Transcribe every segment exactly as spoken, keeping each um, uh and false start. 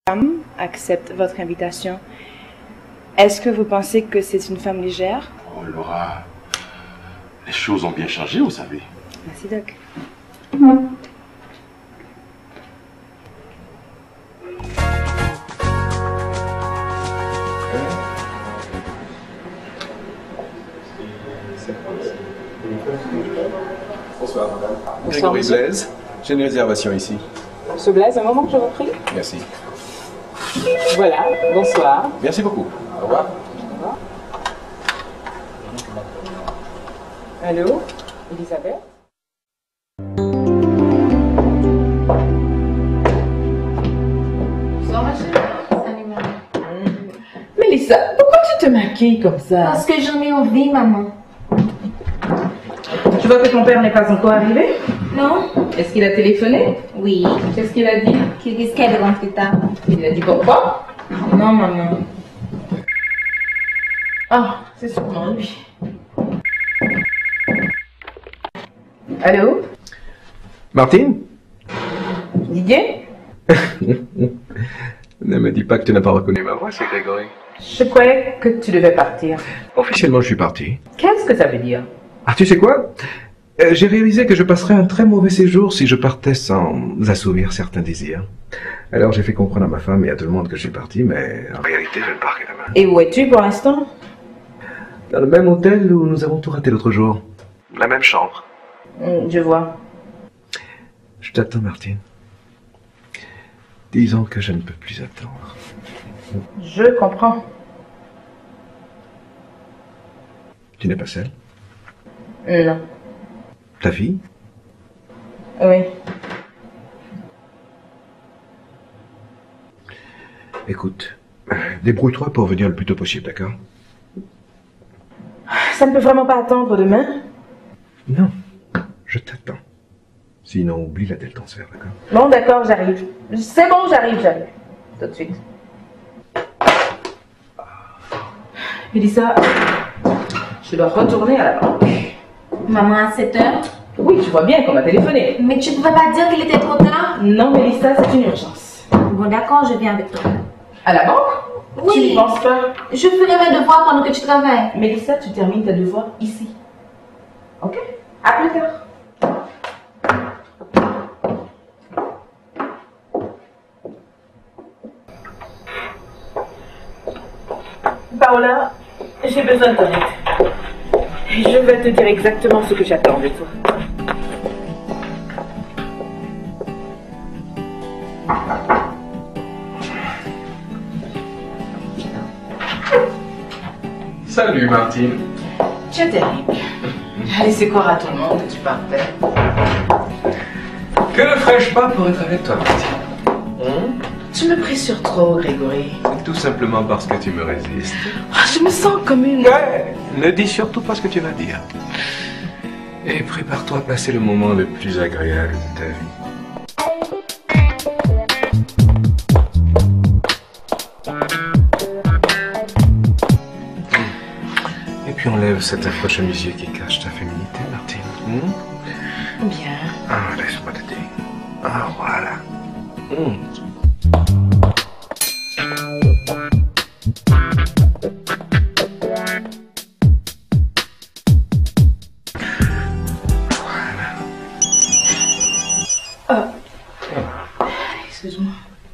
femme accepte votre invitation, est-ce que vous pensez que c'est une femme légère? Oh Laura, les choses ont bien changé, vous savez. Merci Doc. Bonsoir madame. Grégory Blaise, j'ai une réservation ici. Monsieur Blaise, un moment que je vous prie. Merci. Voilà, bonsoir. Merci beaucoup. Au revoir. Au revoir. Allô, Elisabeth? Bonsoir ma chérie. Mélissa, pourquoi tu te maquilles comme ça? Parce que j'en ai envie, maman. Tu vois que ton père n'est pas encore arrivé? Non? Est-ce qu'il a téléphoné? Oui. Qu'est-ce qu'il a dit? Qu'il risquait de rentrer tard. Il a dit pourquoi? Non, maman. Ah, c'est sûrement lui. Allô? Martine? Didier? Ne me dis pas que tu n'as pas reconnu ma voix, c'est Grégory. Je croyais que tu devais partir. Officiellement, je suis parti. Qu'est-ce que ça veut dire? Ah, tu sais quoi? Euh, J'ai réalisé que je passerais un très mauvais séjour si je partais sans assouvir certains désirs. Alors j'ai fait comprendre à ma femme et à tout le monde que je suis parti, mais en réalité, je ne pars que demain. Et où es-tu pour l'instant? Dans le même hôtel où nous avons tout raté l'autre jour. La même chambre. Hmm, Je vois. Je t'attends, Martine. Disons que je ne peux plus attendre. Je comprends. Tu n'es pas seule? Non. Ta fille? Oui. Écoute, euh, débrouille-toi pour venir le plus tôt possible, d'accord? Ça ne peut vraiment pas attendre demain? Non, je t'attends. Sinon, oublie la telle transfert, d'accord? Bon, d'accord, j'arrive. C'est bon, j'arrive, j'arrive. Tout de suite. Mélissa, je dois retourner à la banque. Maman, à sept heures? Oui, je vois bien qu'on m'a téléphoné. Mais tu ne pouvais pas dire qu'il était trop tard? Non, Mélissa, c'est une urgence. Bon, d'accord, je viens avec toi. À la banque? Oui. Tu n'y penses pas? Je ferai mes devoirs pendant que tu travailles. Mélissa, tu termines tes devoirs ici. Ok? À plus tard. Paola, j'ai besoin de ton aide. Je vais te dire exactement ce que j'attends de toi. Salut, Martine. Tu es terrible. Allez, c'est quoi à tout le monde que tu partais? Que ne ferais-je pas pour être avec toi, Martine? Hum? Tu me pressures trop, Grégory. Tout simplement parce que tu me résistes. Ah, je me sens comme une... Ouais, ne dis surtout pas ce que tu vas dire. Et prépare-toi à passer le moment le plus agréable de ta vie. Et puis enlève cet affreux chemisier qui cache ta féminité, Martine. Hmm? Bien. Ah, laisse-moi te dire. Ah, voilà. Hmm. Ah. Excuse-moi.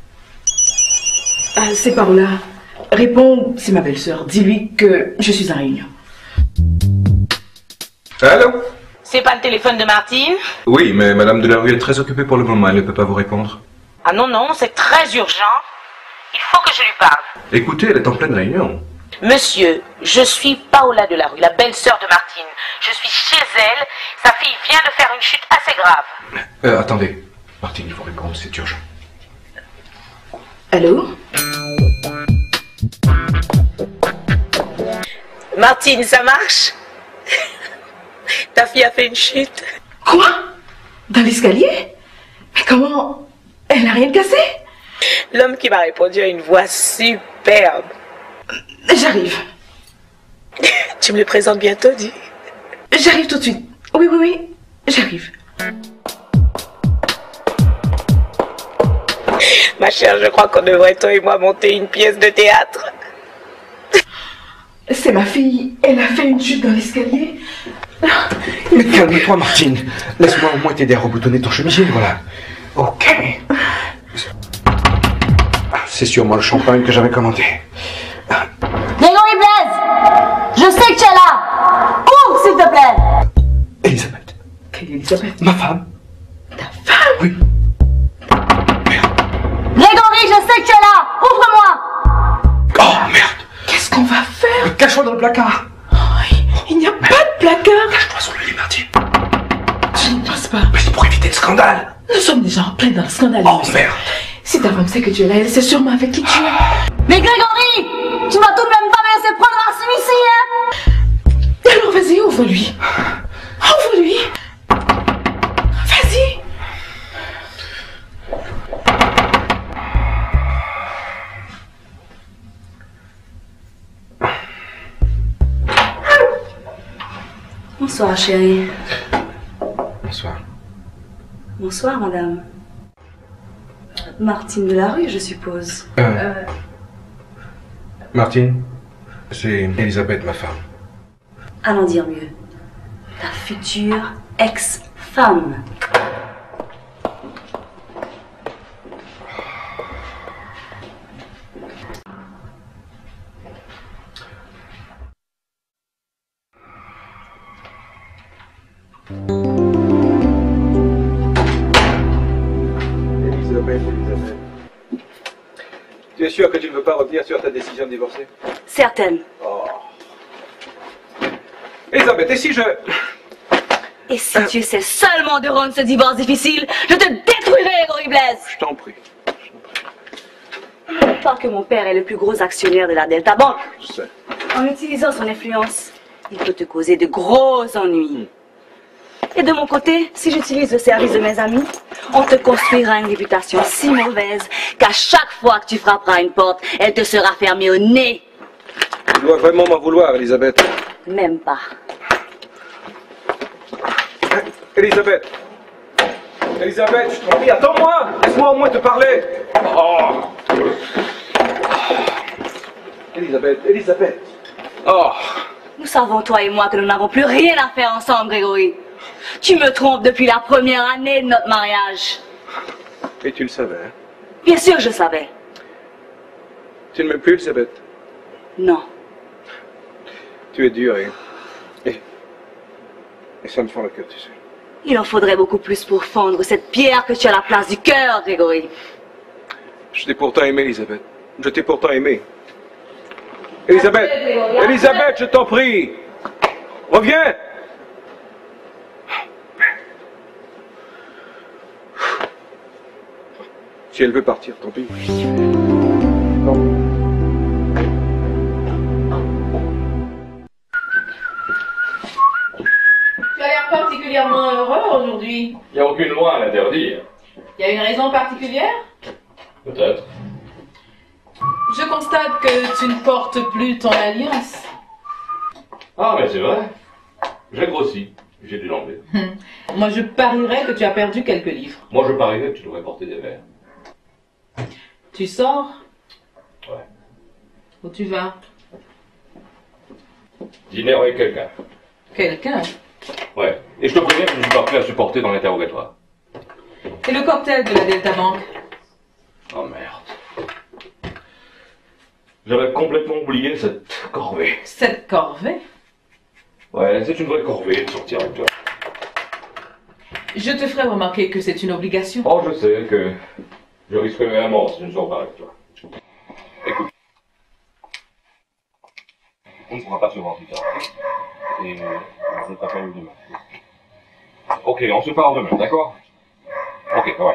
Ah, c'est par là. Réponds, c'est ma belle-sœur. Dis-lui que je suis en réunion. Allô? C'est pas le téléphone de Martine? Oui, mais Madame Delarue est très occupée pour le moment, elle ne peut pas vous répondre. Ah non, non, c'est très urgent. Il faut que je lui parle. Écoutez, elle est en pleine réunion. Monsieur, je suis Paola Delarue, la belle-sœur de Martine. Je suis chez elle. Sa fille vient de faire une chute assez grave. Euh, attendez. Martine, il faut répondre, c'est urgent. Allô? Martine, ça marche? Ta fille a fait une chute. Quoi? Dans l'escalier? Mais comment? Elle n'a rien cassé? L'homme qui m'a répondu a une voix superbe. J'arrive. Tu me le présentes bientôt, dis? J'arrive tout de suite. Oui, oui, oui. J'arrive. Ma chère, je crois qu'on devrait, toi et moi, monter une pièce de théâtre. C'est ma fille. Elle a fait une chute dans l'escalier. Mais calme-toi, Martine. Laisse-moi au moins t'aider à reboutonner ton chemisier, voilà. Ok. C'est sûrement le champagne que j'avais commandé. Grégory Blaise, je sais que tu es là. Ouvre, s'il te plaît. Elisabeth. Quelle Elisabeth? Ma femme. Ta femme? Oui. Grégory, je sais que tu es là. Ouvre-moi. Oh, merde. Qu'est-ce qu'on va faire? Cache-toi dans le placard. Oh, il n'y a pas de placard. Cache-toi sous le lit, Martine. Je n'y pense pas. Mais c'est pour éviter le scandale. Nous sommes déjà en plein dans le scandale. Oh, merde. Si ta femme sait que tu es là, elle sait sûrement avec qui tu es. Mais Grégory, tu vas tout de même pas me laisser prendre Martine ici, hein? Alors vas-y, ouvre-lui. Ouvre-lui. Vas-y. Bonsoir, chérie. Bonsoir. Bonsoir, madame. Martine de la rue, je suppose. Euh, Euh, Martine, c'est Elisabeth, ma femme. à n'en dire mieux. Ta future ex-femme. Elisabeth, Elisabeth. Tu es sûre que tu ne veux pas revenir sur ta décision de divorcer? Certaine. Oh. Elisabeth, et si je... Et si tu essaies seulement de rendre ce divorce difficile, je te détruirai, Grégory Blaise. Je t'en prie. N'oublie pas que mon père est le plus gros actionnaire de la Delta Bank. Je sais. En utilisant son influence, il peut te causer de gros ennuis. Et de mon côté, si j'utilise le service de mes amis, on te construira une réputation si mauvaise qu'à chaque fois que tu frapperas une porte, elle te sera fermée au nez. Tu dois vraiment m'en vouloir, Elisabeth. Même pas. Elisabeth. Elisabeth, je t'en prie, attends-moi. Laisse-moi au moins te parler. Oh. Elisabeth, Elisabeth. Oh. Nous savons, toi et moi, que nous n'avons plus rien à faire ensemble, Grégory. Tu me trompes depuis la première année de notre mariage. Et tu le savais, hein? Bien sûr, je savais. Tu ne m'aimes plus, Elisabeth? Non. Tu es dure et... et... et ça me fend le cœur, tu sais. Il en faudrait beaucoup plus pour fendre cette pierre que tu as à la place du cœur, Grégory. Je t'ai pourtant aimé, Elisabeth. Je t'ai pourtant aimé. Elisabeth! Elisabeth, je t'en prie! Reviens! Si elle veut partir, tant pis. Non. Tu as l'air particulièrement heureux aujourd'hui. Il n'y a aucune loi à l'interdire. Il y a une raison particulière? Peut-être. Je constate que tu ne portes plus ton alliance. Ah, mais c'est vrai. J'ai grossi. J'ai dû l'enlever. Hum. Moi, je parierais que tu as perdu quelques livres. Moi, je parierais que tu devrais porter des verres. Tu sors? Ouais. Où tu vas? Dîner avec quelqu'un. Quelqu'un? Ouais. Et je te préviens que je ne suis pas prêt à supporter dans l'interrogatoire. Et le cocktail de la Delta Bank? Oh merde. J'avais complètement oublié cette corvée. Cette corvée? Ouais, c'est une vraie corvée de sortir avec toi. Je te ferai remarquer que c'est une obligation. Oh, je sais que je risquerais la mort si je ne sors pas avec toi. Écoute. On ne pourra pas se voir plus tard. Et je t'appelle demain. Ok, on se parle demain, d'accord? Ok, ouais.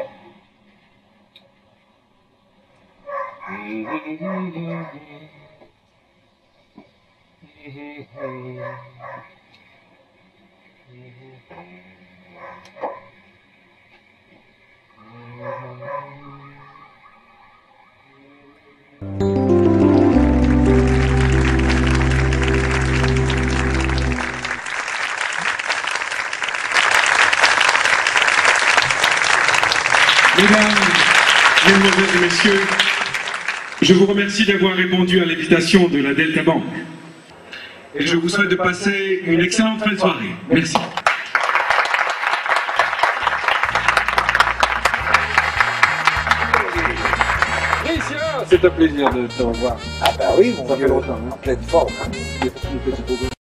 Mesdames, mesdemoiselles et messieurs, messieurs, je vous remercie d'avoir répondu à l'invitation de la Delta Bank. Et je vous souhaite de passer une excellente fin de soirée. Merci. C'est un plaisir de te revoir. Ah bah oui, mon Ça vieux, fait longtemps, hein. en pleine forme. Des petits bobos.